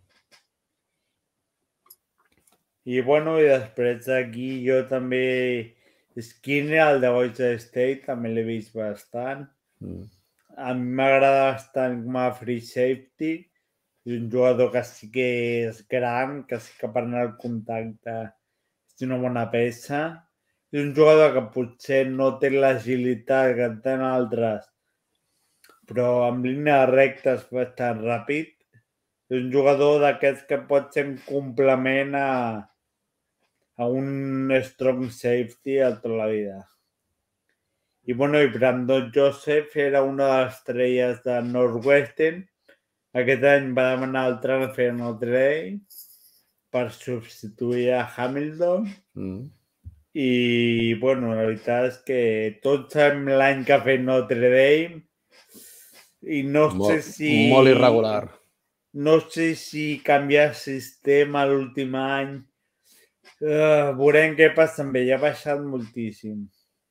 I bueno, i després aquí jo també Skinner, el de Boise State, també l'he vist bastant. Mm. A mi m'agrada bastant com a free safety. És un jugador que sí que és gran, que sí que per anar al contacte és una bona peça. És un jugador que potser no té l'agilitat que tenen altres, però amb línia recta és bastant ràpid. És un jugador d'aquests que pot ser un complement a, a un strong safety a tota la vida. I, bueno, i Brandon Joseph era una de les estrelles de Northwestern. Aquest any va demanar el transfer a Notre Dame per substituir a Hamilton. Mm. I, bueno, la veritat és que tots sabem l'any que ha fet Notre Dame i no Molt, sé si... molt irregular. No sé si canviar sistema l'últim any. Uh, veurem què passa amb ell. Ha baixat moltíssim.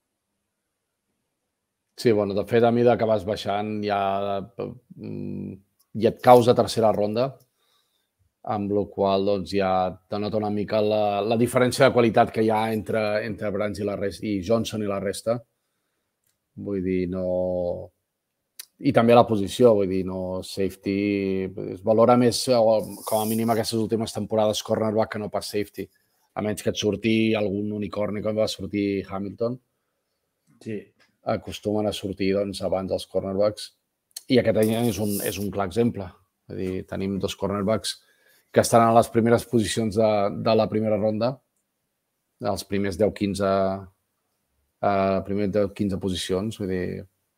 Sí, bueno, de fet, a mesura que vas baixant ja, ja et causa tercera ronda, amb la qual doncs, ja denota una mica la, la diferència de qualitat que hi ha entre, entre Branch i, la resta, i Johnson i la resta. Vull dir, no... I també la posició, vull dir, no safety... Es valora més, com a mínim aquestes últimes temporades, cornerback que no pas safety. A menys que et surti algun unicorni com va sortir Hamilton. Sí. Acostumen a sortir doncs, abans els cornerbacks. I aquest any és un, és un clar exemple. Vull dir, tenim dos cornerbacks que estan a les primeres posicions de, de la primera ronda, els primers deu quinze uh, primers deu quinze posicions. Vull dir...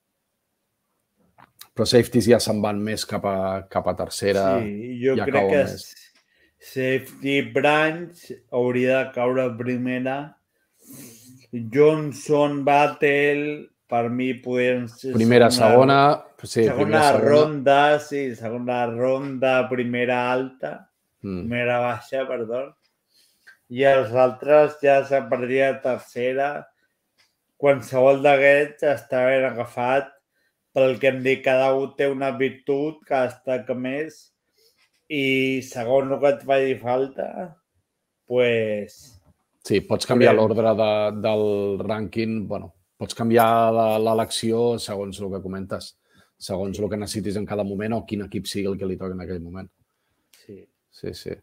Però safeties ja se'n van més cap a, cap a tercera. Sí, jo ja crec que més. safety Branch hauria de caure a primera. Johnson, Battle, per mi podrien ser... Primera, segona... Sí, segona primera, segona. ronda, sí, segona ronda, primera alta, Mm. primera baixa, perdó. I els altres ja se perdria tercera. Qualsevol d'aquests està ben agafat. Pel que em dic, cada un té una virtut que destaca més i segons el que et faci falta, pues... Sí, pots canviar l'ordre de, del rànquing, bueno, pots canviar l'elecció segons el que comentes, segons el que necessitis en cada moment o quin equip sigui el que li toqui en aquell moment. Sí. Sí, sí.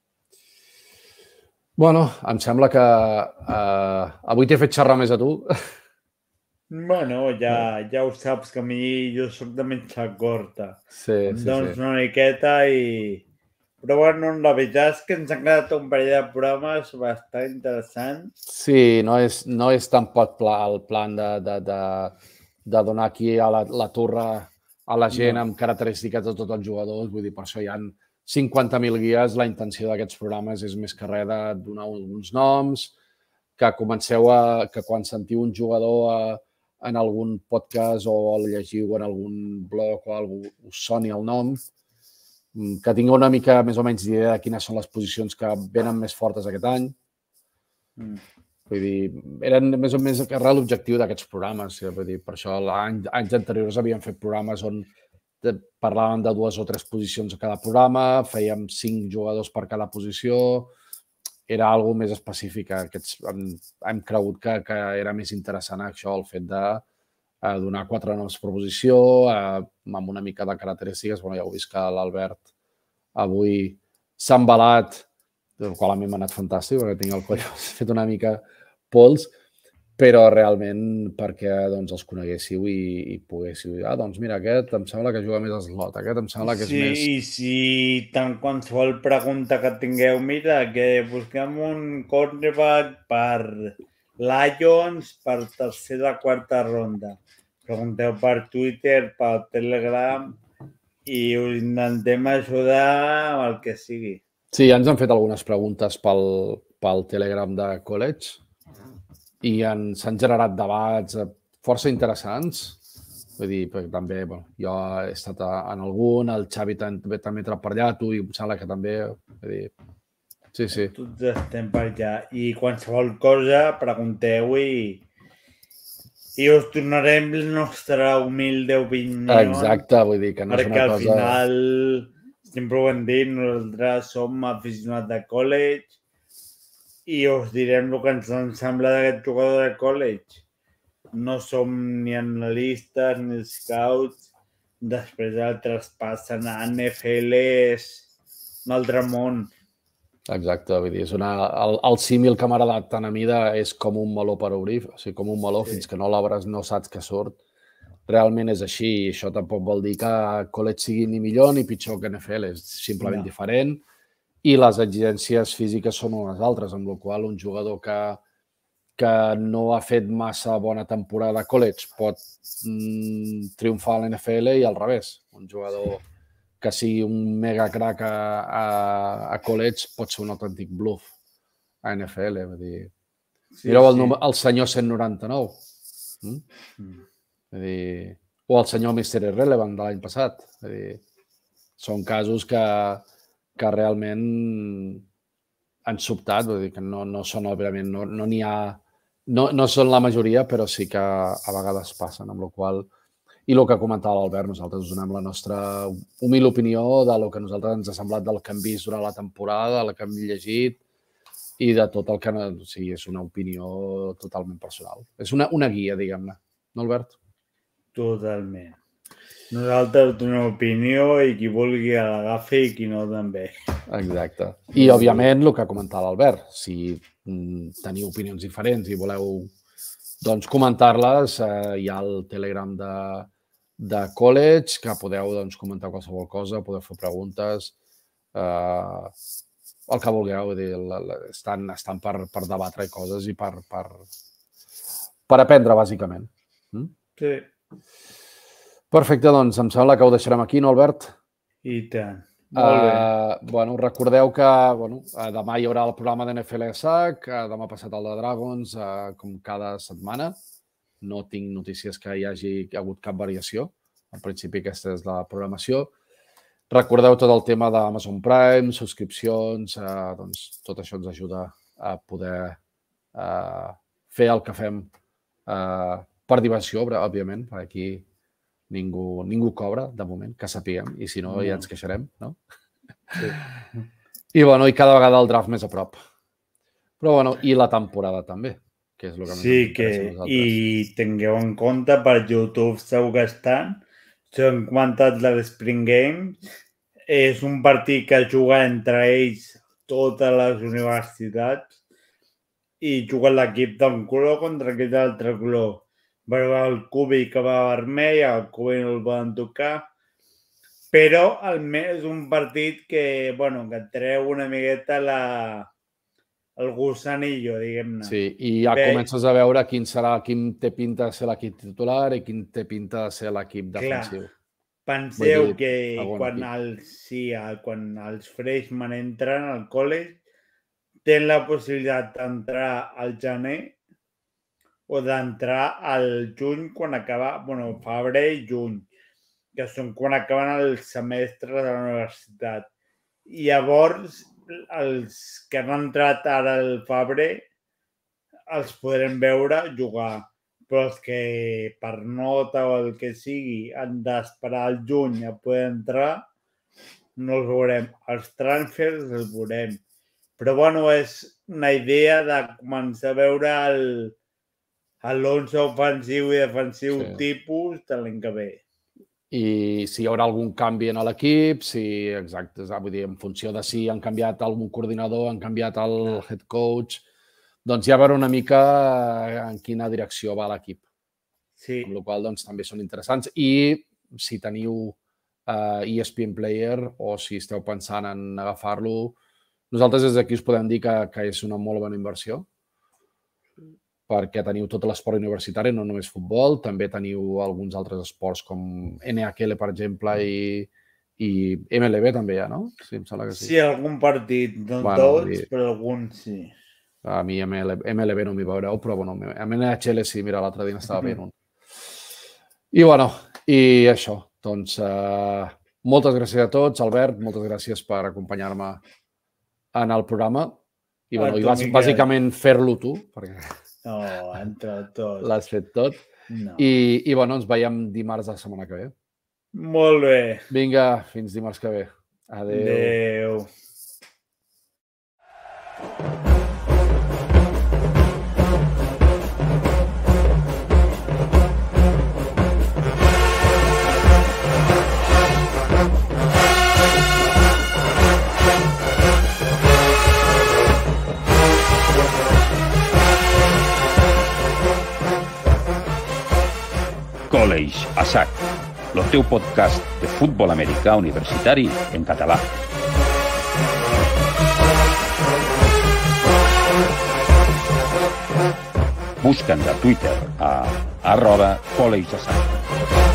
Bueno, em sembla que uh, avui t'he fet xerrar més a tu. Bueno, ja, ja ho saps que a mi jo soc de mitja corta. Sí, em sí, dones sí. una miqueta i, Però bueno, la veritat és que ens han quedat un parell de programes bastant interessants. Sí, no és, no és tampoc pla, el plan de, de, de, de donar aquí a la, la torre a la gent No. amb característiques de tots els jugadors. Vull dir, per això hi ha cinquanta mil guies. La intenció d'aquests programes és més que res de donar uns noms, que comenceu a... que quan sentiu un jugador a, en algun podcast o el llegiu en algun blog o alguna cosa, us soni el nom, que tingueu una mica més o menys d'idea de quines són les posicions que venen més fortes aquest any. Mm. Vull dir, eren més o menys l'objectiu d'aquests programes. Vull dir, per això any, anys anteriors havíem fet programes on parlàvem de dues o tres posicions a cada programa, fèiem cinc jugadors per cada posició, era algo més específic. Aquests, hem, hem cregut que, que era més interessant això, el fet de eh, donar quatre noms per posició, eh, amb una mica de característiques. Bueno, ja heu vist que l'Albert avui s'ha embalat, el qual a mi m'ha anat fantàstic, perquè tinc el coll fet una mica pols, però realment perquè doncs, els coneguéssiu i, i poguéssiu dir, ah, doncs mira, aquest em sembla que juga més a slot, aquest em sembla que és sí, més... Sí, i si tant qualsevol pregunta que tingueu, mira, que busquem un cornerback per Lions per tercera o quarta ronda. Pregunteu per Twitter, per Telegram i us intentem ajudar amb el que sigui. Sí, ja ens han fet algunes preguntes pel, pel Telegram de College i s'han generat debats força interessants. Vull dir, perquè també, bueno, jo he estat en algun, el Xavi també, també entra per allà, tu i em sembla que també, vull dir, sí, sí. Tots estem per allà i qualsevol cosa pregunteu i, i us donarem la nostra humilde opinió. Exacte, vull dir que no és una cosa... Perquè al final, sempre ho hem dit, nosaltres som aficionats de college i us direm el que ens sembla d'aquest jugador de college. No som ni analistes ni scouts. Després el traspassen a N F L és un altre món. Exacte, vull dir, és una, el, el símil que m'ha agradat tant a mi de, és com un meló per obrir, o sigui, com un meló, sí. Fins que no l'obres no saps què surt. Realment és així, i això tampoc vol dir que college sigui ni millor ni pitjor que N F L, és simplement no. diferent, i les exigències físiques són unes altres, amb la qual un jugador que, que no ha fet massa bona temporada a college pot mm, triomfar a l'N F L i al revés. Un jugador que sigui un mega crack a, a, a college pot ser un autèntic bluff a N F L. Vull dir, sí, mireu el, sí. el senyor cent noranta-nou. Mm? Mm. Vull dir, o el senyor mister Irrelevant de l'any passat. Vull dir, són casos que, que realment han sobtat, vull dir que no, no són, òbviament, no n'hi no ha... No, no són la majoria, però sí que a vegades passen, amb la qual... I el que comentava l'Albert, nosaltres us donem la nostra humil opinió de lo que a nosaltres ens ha semblat del que hem vist durant la temporada, del que hem llegit i de tot el que... O sigui, és una opinió totalment personal. És una, una guia, diguem-ne. No, Albert? Totalment. Nosaltres donem opinió i qui vulgui l'agafi i qui no també. Exacte. I, òbviament, el que comentava l'Albert, si teniu opinions diferents i voleu doncs, comentar-les, eh, hi ha el Telegram de, de College, que podeu doncs, comentar qualsevol cosa, podeu fer preguntes, eh, el que vulgueu. Dir, la, la, estan estan per, per debatre coses i per, per, per aprendre, bàsicament. Mm? Sí. Perfecte, doncs em sembla que ho deixarem aquí, no, Albert? I tant. Molt bé. Uh, bueno, recordeu que bueno, uh, demà hi haurà el programa d'N F L S A C, uh, demà passat el de Dragons, uh, com cada setmana. No tinc notícies que hi hagi hagut cap variació. En principi aquesta és la programació. Recordeu tot el tema d'Amazon Prime, subscripcions, uh, doncs tot això ens ajuda a poder uh, fer el que fem uh, per diversió, òbviament, perquè aquí Ningú, ningú cobra, de moment, que sapiguem, i si no, no. ja ens queixarem, no? Sí. I, bueno, i cada vegada el draft més a prop. Però, bueno, i la temporada també, que és el que sí, que, i tingueu en compte, per YouTube segur que estan, s'han comentat de l'Spring Game, és un partit que juga entre ells totes les universitats i juga l'equip d'un color contra l'equip d'altre color. Veure el Cubi que va vermell, el Cubi no el poden tocar. Però almenys és un partit que, bueno, que treu una miqueta la, el gusanillo, diguem-ne. Sí, i ja Bé, comences a veure quin serà, quin té pinta de ser l'equip titular i quin té pinta de ser l'equip defensiu. Penseu Vull dir, que segon quan equip. els, sí, quan els freshman entren al college tenen la possibilitat d'entrar al gener o d'entrar al juny quan acaba, bueno, febrer i juny, que són quan acaben el semestre de la universitat. I llavors, els que han entrat ara al febrer els podrem veure jugar, però els que per nota o el que sigui han d'esperar al juny a poder entrar, no els veurem. Els transfers els veurem. Però, bueno, és una idea de començar a veure l'onze ofensiu i defensiu Sí. tipus de l'any que ve. I si hi haurà algun canvi en l'equip, si, exacte, vull dir, en funció de si han canviat algun coordinador, han canviat el head coach, doncs ja veure una mica en quina direcció va l'equip. Sí. Amb la qual cosa doncs, també són interessants. I si teniu uh, E S P N Player o si esteu pensant en agafar-lo, nosaltres des d'aquí us podem dir que, que és una molt bona inversió, perquè teniu tot l'esport universitari, no només futbol, també teniu alguns altres esports com N H L, per exemple, i, i M L B també hi ha, no? Sí, em sembla que sí. Sí, algun partit, no Bueno, tots, dir- però alguns sí. A mi M L B, M L B no m'hi veureu, però bueno, amb N H L sí, mira, l'altre dia n'estava veient un. I bueno, i això, doncs eh, moltes gràcies a tots, Albert, moltes gràcies per acompanyar-me en el programa. I, A bueno, i tu, bàs- Miquel. bàsicament fer-lo tu, perquè No, entre tots. l'has fet tot. No. I, I bueno, ens veiem dimarts de la setmana que ve. Molt bé. Vinga, fins dimarts que ve. Adéu. Adéu. College a sac, el teu podcast de futbol americà universitari en català. Busca'ns a Twitter a arroba college a sac.